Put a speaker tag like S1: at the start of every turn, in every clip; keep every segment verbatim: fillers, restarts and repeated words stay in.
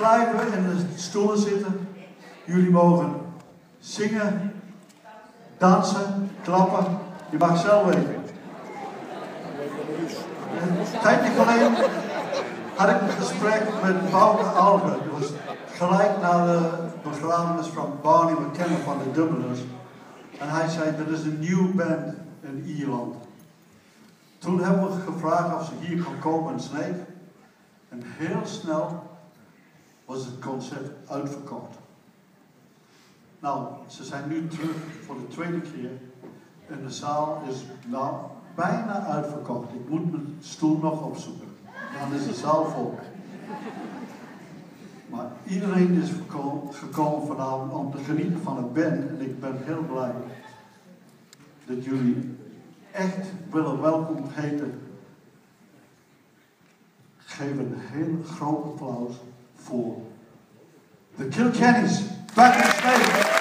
S1: blijven in de stoelen zitten. Jullie mogen zingen, dansen, klappen. Je mag zelf weten. Een tijdje geleden had ik een gesprek met Bouke Alge. Dat was gelijk na de begrafenis van Barney McKenna van de Dubliners. En hij zei, dat is een nieuwe band in Ierland. Toen hebben we gevraagd of ze hier kon komen in Sneek. En heel snel was het concert uitverkocht. Nou, ze zijn nu terug voor de tweede keer. En de zaal is nou bijna uitverkocht. Ik moet mijn stoel nog opzoeken. Dan is de zaal vol. Maar iedereen is gekomen vanavond om te genieten van het band. En ik ben heel blij dat jullie echt willen welkom heten. Geef een heel groot applaus voor de Kilkennys. Back in stage.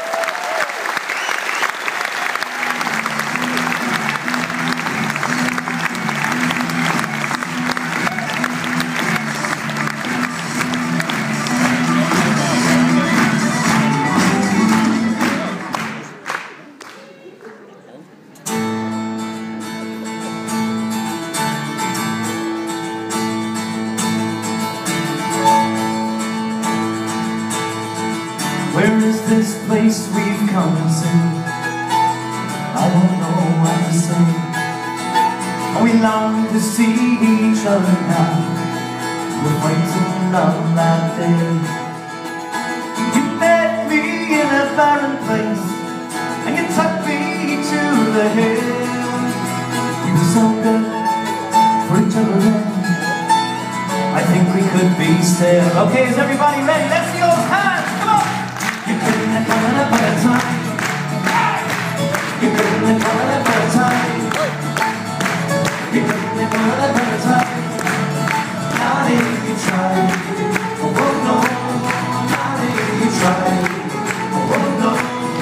S2: Where is this place we've come to? I don't know what to say. We long to see each other now. We're waiting on that day. You met me in a barren place, and you took me to the hill. We were so good for each other then. I think we could be still. Okay, is everybody ready? Let's see those hands. Come on. You couldn't have come at a better time. You couldn't have come at a better time. You couldn't have come at a better time. Not if you tried. Oh, oh no. Not if you tried. Oh, oh no.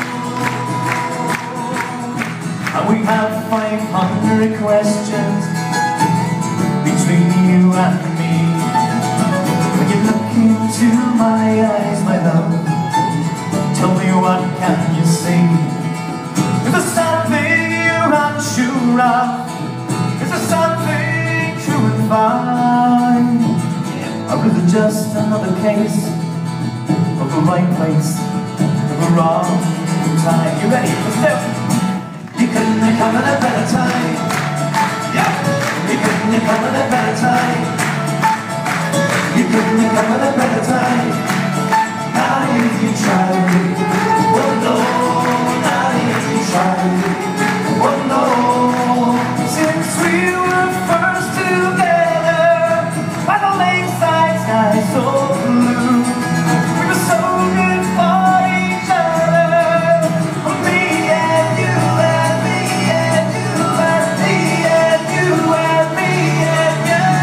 S2: And we have five hundred questions between you and me. When you look into my eyes, my love, tell me, what can you see? Is there something you're unsure of? Is there something true and fine? Or is it just another case of the right place at the wrong time? You ready? Let's do it! You couldn't have come at a better time. Yeah! You couldn't have come at a better time. You couldn't have come at a better time. Not if you tried. Oh no, not if you tried. Oh no. Since we were first together by the lakeside sky so blue, we were so good for each other. Me and you and me and you and me and you and me and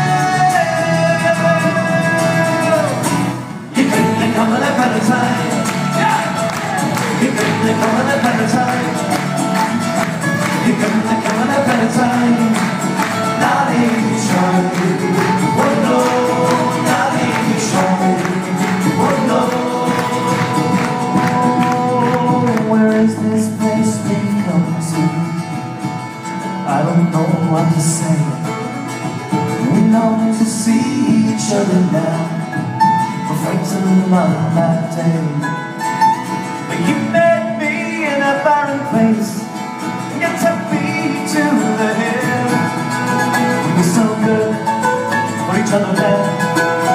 S2: you. You couldn't have come at a better time. You couldn't have come at a better time. You couldn't have come at a better time. Not if you tried. Oh no, not if you tried. Oh no. Where is this place we come to? I don't know what to say. We long to see each other now. We're fighting on that day. But you met me in a barren place, and you took me to the hill. We were so good for each other then.